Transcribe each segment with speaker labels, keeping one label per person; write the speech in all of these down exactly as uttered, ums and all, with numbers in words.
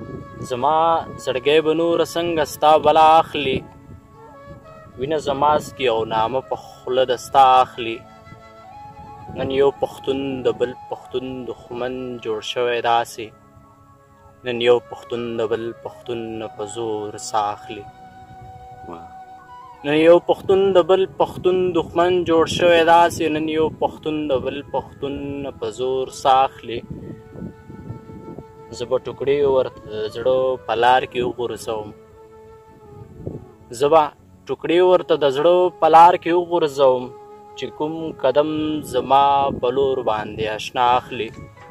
Speaker 1: زما زړګی به نوره څنګه ستا بلا اخلي، وینه زما څکي او نامه په خوله د ستا اخلي. نن یو پښتون د بل پښتون دښمن جوړ شوی داسې، نن یو پښتون د بل پښتون نه په زور ساه اخلي. نن یو پښتون د بل پښتون دښمن جوړ شوی داسې، نن یو پښتون د بل پښتون نه په زور ساه اخلي. زه به ټوکړې ورته د زړه په لار کې وغورځوم، زه به ټوکړې ورته د زړه په لار کې وغورځوم، چې کوم قدم زما په لور باندې اشنا اخلي.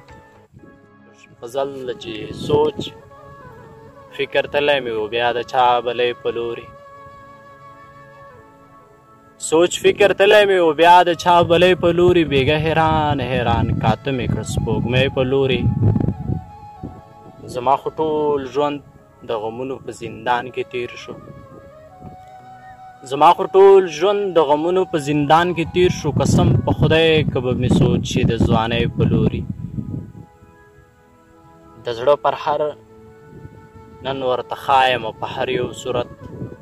Speaker 1: غزل چې سوچ فکر تلی مې و بیا د چا بلی په لوري، سوچ فکر تلی مې و بیا د چا بلی په لوري، بیګه حیران حیران کاته مې کړ سپوږمۍ په لوري. زما خو ټول ژوند د غمونو په زندان کې تیر شو، زما خو ټول ژوند د غمونو په زندان کې تیر شو. قسم په خدای که به مې سوچ شي د ځوانۍ په لوري، د زړه پر هر نن ورته ښایم په هر یو صورت،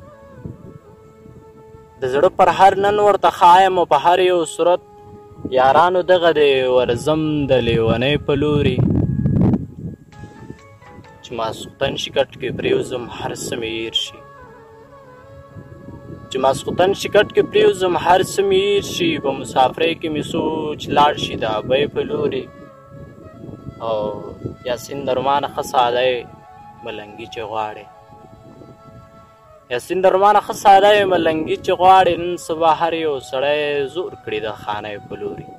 Speaker 1: د زړه پر هر نن ورته ښایم په هر یو صورت. یارانو دغه دی ورځم د لیونۍ په لوري، چې ماسختن شي کټ کې پرېوځم هر څه مې هېر شي، چې ماسختن شي کټ کې پرېوځم هر څه مې هېر شي. په مسافرۍ کې مې سوچ لاړ شي د ابۍ په لوري، او یاسین درمانه ښه ساده ملنګي چې غواړې، یاسین درمانه ښه ساده ملنګي چې غواړې. نن سبا هر یو سړی زور کړي د خانۍ په لوري.